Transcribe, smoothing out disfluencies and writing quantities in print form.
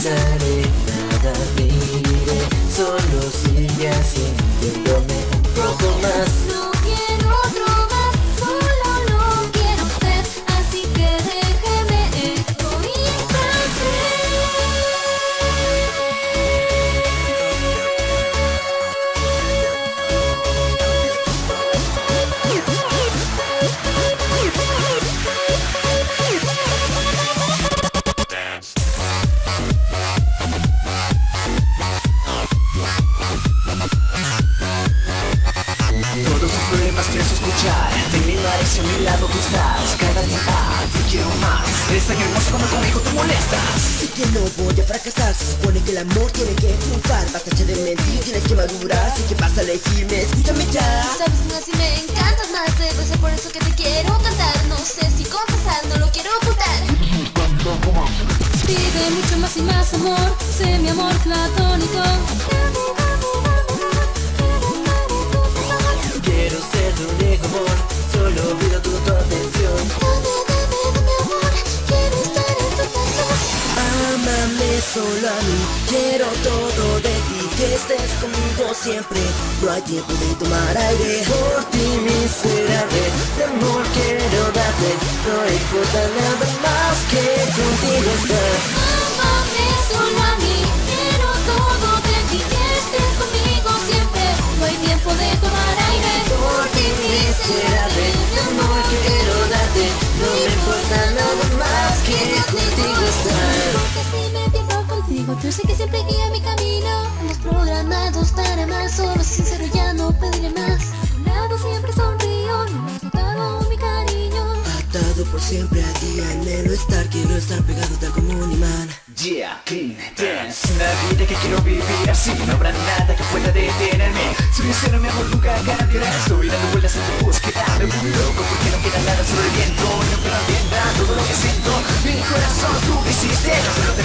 besaré, nada diré, solo sigue sintiéndome un poco más. No quiero otro más, solo lo quiero usted, así que déjeme egoístamente. Todos tus problemas pienso escuchar, terminaré si a mi lado tú estás. Cada día te quiero más, eres tan hermosa cuando conmigo te molestas. Sé que no voy a fracasar, se supone que el amor tiene que triunfar. Basta ya de mentir, tienes que madurar, así que vas a elegirme, escúchame ya. Sabes, aún así me encantas más, debe ser por eso que te quiero cantar. No sé si confesar, no lo quiero ocultar. Pide mucho más y más amor, sé mi amor platónico. Quiero ser tu único amor, solo pido tu atención. Dame amor, quiero estar en tu corazón. Ámame solo a mí, quiero todo de ti, que estés conmigo siempre. No hay tiempo de tomar aire, Por ti miserable, de amor quiero darte. No importa nada más que contigo estar. Ámame solo a mí, quiero todo de ti, que estés conmigo siempre. No hay tiempo de tomar aire. Por ti miserable, de amor quiero darte. No me importa nada más que contigo estar. Porque si me pierdo contigo, yo sé que siempre guía mi camino. Estamos programados para amar, solo ser sincero, ya no pediré más. A tu lado siempre sonrío, no me has notado mi cariño. atado por siempre a ti, anhelo estar, quiero estar pegado tal como un imán. Yeah, clean dance, una vida que quiero vivir así. No habrá nada que pueda detenerme. Soy sincero, mi amor, nunca cambiará. Estoy dando vueltas en tu búsqueda. Me vuelvo loco porque no queda nada, solo el viento. No queda bien todo lo que siento. Mi corazón tú me hiciste, no solo te